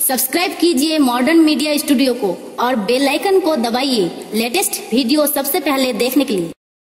Subscribe कीजिए modern media studio को और बेल आइकन को दबाइए लेटेस्ट वीडियो सबसे पहले देखने के लिए।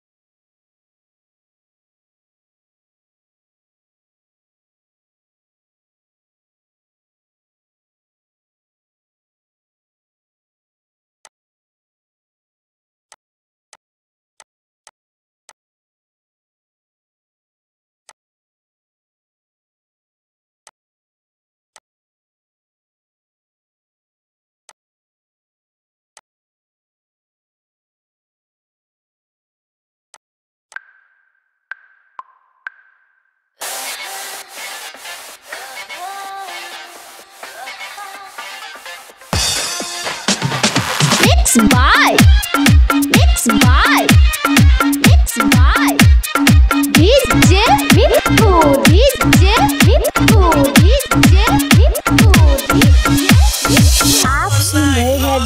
Mixed by DJ Mithu, DJ Mithu, DJ Mithu, आप सुन रहे हैं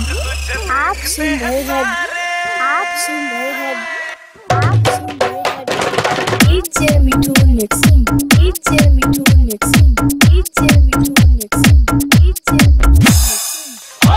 DJ Mithu mixing, DJ Mithu mixing, DJ Mithu mixing, DJ Mithu mixing।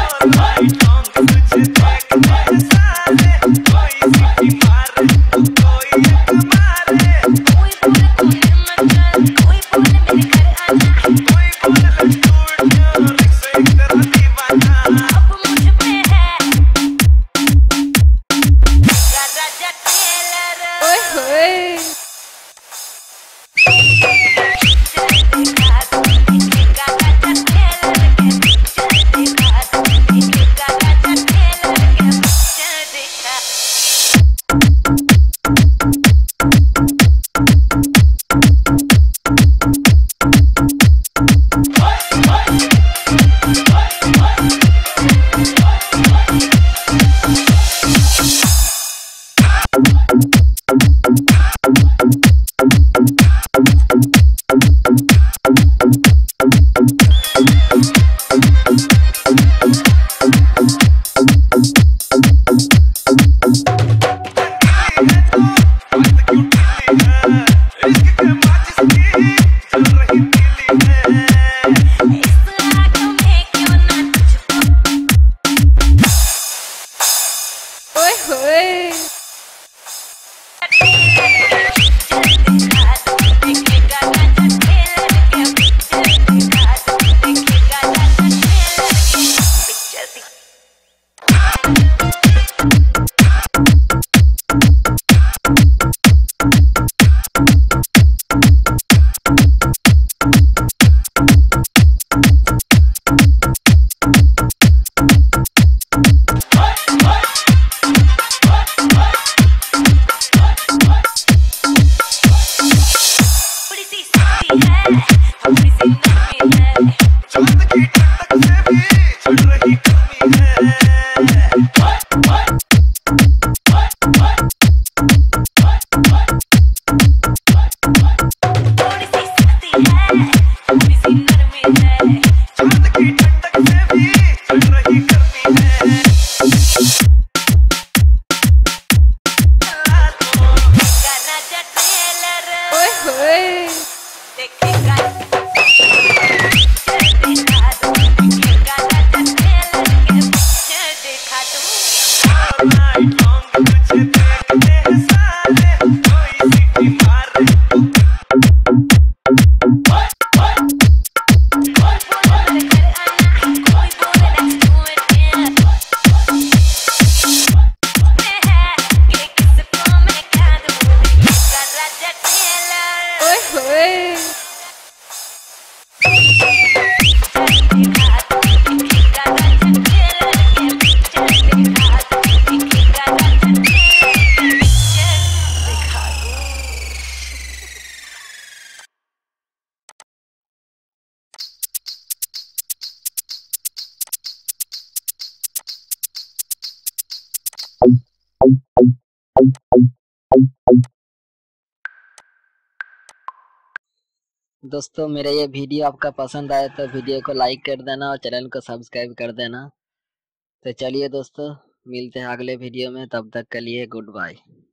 दोस्तों मेरा ये वीडियो आपका पसंद आए तो वीडियो को लाइक कर देना और चैनल को सब्सक्राइब कर देना। तो चलिए दोस्तों मिलते हैं अगले वीडियो में, तब तक के लिए गुड बाय।